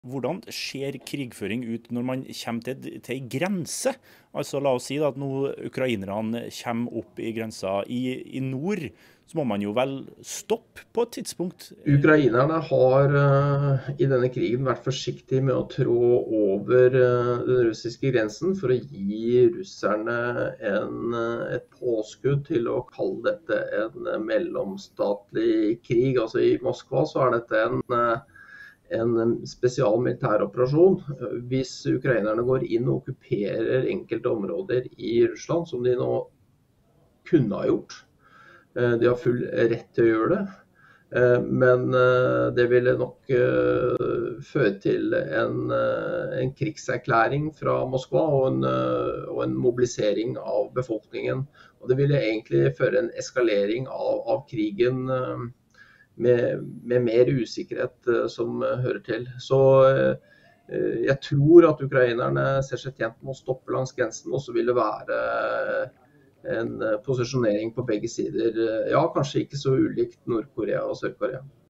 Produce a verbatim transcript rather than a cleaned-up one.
Hvordan ser krigføring ut når man kommer til, til en grense? Altså la oss si da, at nå ukrainerne kommer opp i grensa i, i nord, så må man jo vel stoppe på et tidspunkt. Ukrainerne har uh, i denne krigen vært forsiktige med å trå over uh, den russiske grensen for å gi russerne en, uh, et påskudd til å kalle dette en uh, mellomstatlig krig. Altså i Moskva så er dette en uh, en spesial militæroperasjon. Hvis ukrainerne går inn og okkuperer enkelte områder i Russland, som de nå kunne ha gjort. De har full rett til å gjøre det. Men det ville nok føre til en, en krigserklæring fra Moskva og en, og en mobilisering av befolkningen. Og det ville egentlig føre en eskalering av, av krigen Med, med mer usikkerhet uh, som uh, hører til. Så uh, jeg tror at ukrainerne ser seg tjent med å stoppe langs grensen, og så vil det være uh, en uh, posisjonering på begge sider. Uh, ja, kanskje ikke så ulikt Nord-Korea og Sør-Korea.